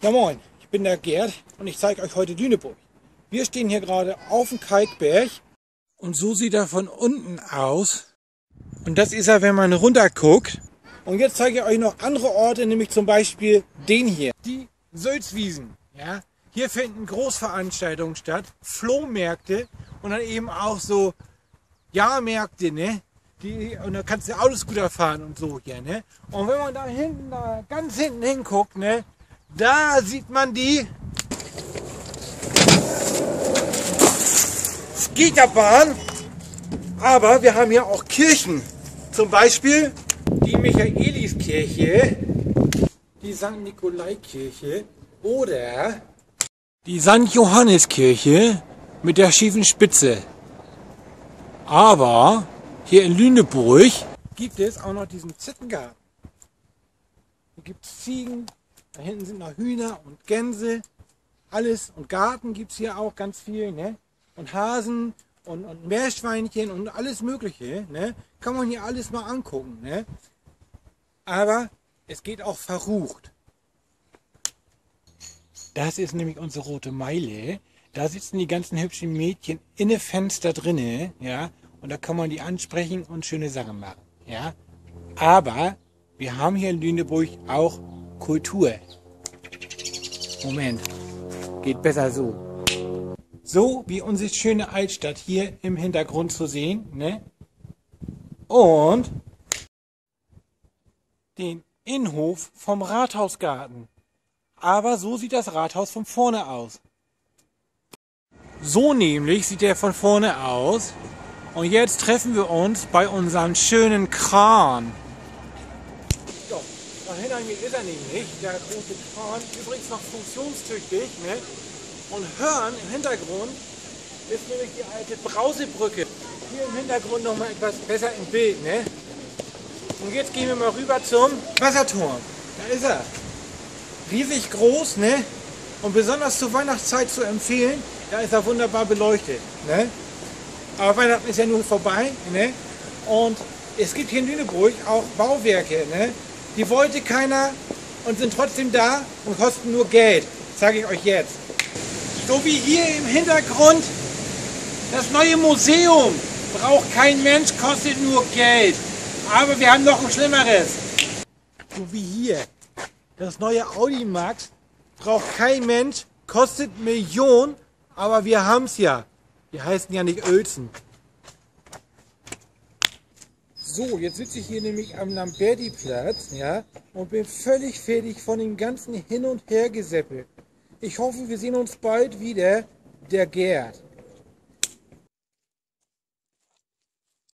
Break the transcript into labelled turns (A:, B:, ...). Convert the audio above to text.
A: Ja moin, ich bin der Gerd und ich zeige euch heute Lüneburg. Wir stehen hier gerade auf dem Kalkberg und so sieht er von unten aus. Und das ist er, wenn man runter guckt. Und jetzt zeige ich euch noch andere Orte, nämlich zum Beispiel den hier. Die Sölzwiesen. Ja? Hier finden Großveranstaltungen statt, Flohmärkte und dann eben auch so Jahrmärkte, ne? Und da kannst du Autoscooter fahren und so hier, ne? Und wenn man da hinten, da ganz hinten hinguckt, ne? Da sieht man die Skaterbahn. Aber wir haben hier auch Kirchen. Zum Beispiel die Michaeliskirche, die St. Nikolaikirche oder die St. Johanniskirche mit der schiefen Spitze. Aber hier in Lüneburg gibt es auch noch diesen Zittengarten. Hier gibt es Ziegen, da hinten sind noch Hühner und Gänse. Alles und Garten gibt es hier auch ganz viel, ne? Und Hasen und Meerschweinchen und alles Mögliche, ne? Kann man hier alles mal angucken, ne? Aber es geht auch verrucht. Das ist nämlich unsere rote Meile. Da sitzen die ganzen hübschen Mädchen in den Fenster drinne, ja? Und da kann man die ansprechen und schöne Sachen machen, ja? Aber wir haben hier in Lüneburg auch Kultur. Moment, geht besser so. So wie unsere schöne Altstadt hier im Hintergrund zu sehen, ne? Und den Innenhof vom Rathausgarten. Aber so sieht das Rathaus von vorne aus. So nämlich sieht er von vorne aus. Und jetzt treffen wir uns bei unserem schönen Kran. So, da hinter mir ist er nämlich, der große Kran, übrigens noch funktionstüchtig, ne? Und hören im Hintergrund ist nämlich die alte Brausebrücke. Hier im Hintergrund noch mal etwas besser im Bild, ne? Und jetzt gehen wir mal rüber zum Wasserturm. Da ist er. Riesig groß, ne? Und besonders zur Weihnachtszeit zu empfehlen, da ist er wunderbar beleuchtet, ne? Aber Weihnachten ist ja nur vorbei, ne? Und es gibt hier in Lüneburg auch Bauwerke, ne? Die wollte keiner und sind trotzdem da und kosten nur Geld. Sage ich euch jetzt. So wie hier im Hintergrund das neue Museum. Braucht kein Mensch, kostet nur Geld. Aber wir haben noch ein Schlimmeres. So wie hier. Das neue Audi Max braucht kein Mensch, kostet Millionen, aber wir haben es ja. Die heißen ja nicht Uelzen. So, jetzt sitze ich hier nämlich am Lamberti-Platz, ja, und bin völlig fertig von dem ganzen Hin- und Hergeseppel. Ich hoffe, wir sehen uns bald wieder, der Gerd.